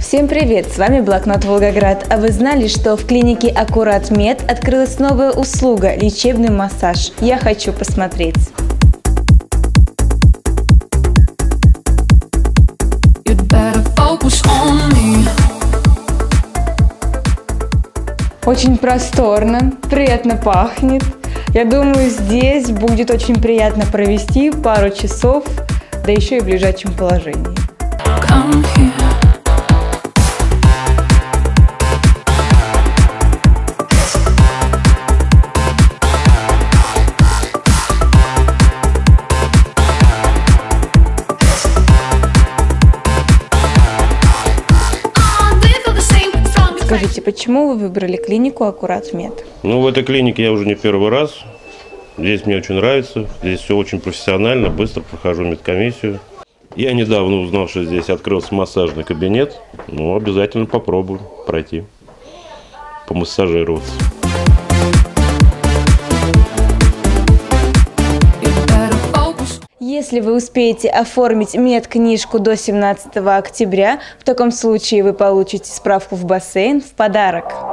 Всем привет! С вами Блокнот Волгоград. А вы знали, что в клинике Аккурат Мед открылась новая услуга – лечебный массаж? Я хочу посмотреть. Очень просторно, приятно пахнет. Я думаю, здесь будет очень приятно провести пару часов, да еще и в лежачем положении. Скажите, почему вы выбрали клинику Аккурат Мед? Ну, в этой клинике я уже не первый раз. Здесь мне очень нравится. Здесь все очень профессионально, быстро прохожу медкомиссию. Я недавно узнал, что здесь открылся массажный кабинет. Ну, обязательно попробую пройти, помассажироваться. Если вы успеете оформить медкнижку до 17 октября, в таком случае вы получите справку в бассейн в подарок.